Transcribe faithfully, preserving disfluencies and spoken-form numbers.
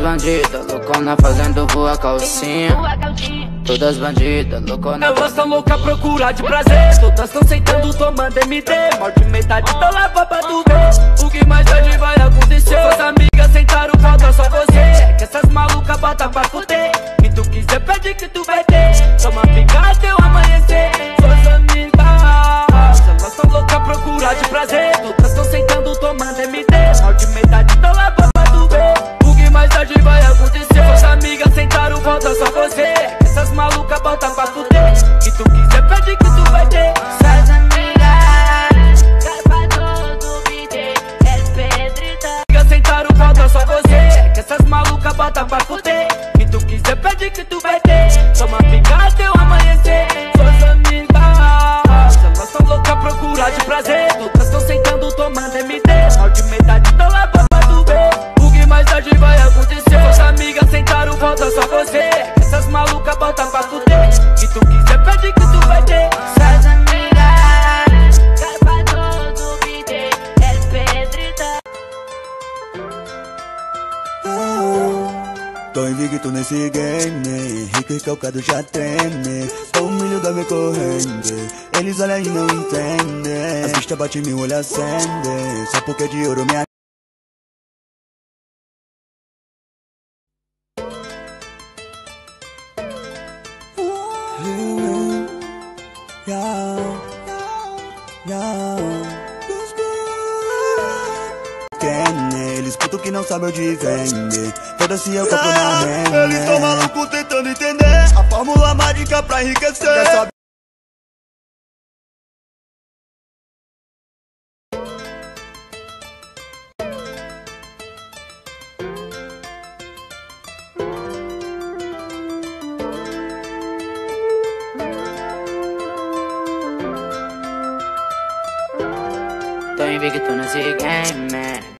bandidas, loucona fazendo voa calcinha. Todas bandidas, loucona. Elas tão louca à procura de prazer. Todas tão sentando, tomando M D. Morte metade, tão lá pra tu ver. O que mais tarde vai acontecer? Suas amigas sentaram, falta só você. É que essas malucas botam pra fuder. Que tu quiser, pede que tu vai ter. Toma pica até o amanhecer. Suas amigas, elas tão louca à procura de prazer. Todas tão sentando, tomando M D. Morte metade, tão lá pra tu ver. O que mais tarde vai acontecer? Suas amigas sentaram, falta só você. Essas malucas botam pra fuder. Que tu quiser, pede que tu vai ter. Suas amigas, capa todo vídeo, é pedrita. Amigas sentaram, falta só você. Que essas malucas botam pra fuder. Que tu quiser, pede que tu vai ter. Toma pica até o amanhecer. Suas amigas, elas tão loucas à procura de prazer. Todas tão sentando, tomando M D. Mal de metade, tão lá pra tu ver. O que mais tarde vai acontecer? Suas amigas sentaram, falta só você. Essas malucas botam pra fuder. Que tu quiser, pede que tu vai ter. Suas amigas, capa todo vídeo, é pedrita. Tô invicto nesse game, rico e calcado já treme. O milho da minha corrente, eles olham e não entendem. As pistas batem, meu olho acende, só porque é de ouro minha. Eles puto que não sabem onde vende. Foda-se, eu compro na renda. Eles tão malucos tentando entender a fórmula mágica pra enriquecer. Quer saber? Tô invicto nesse game.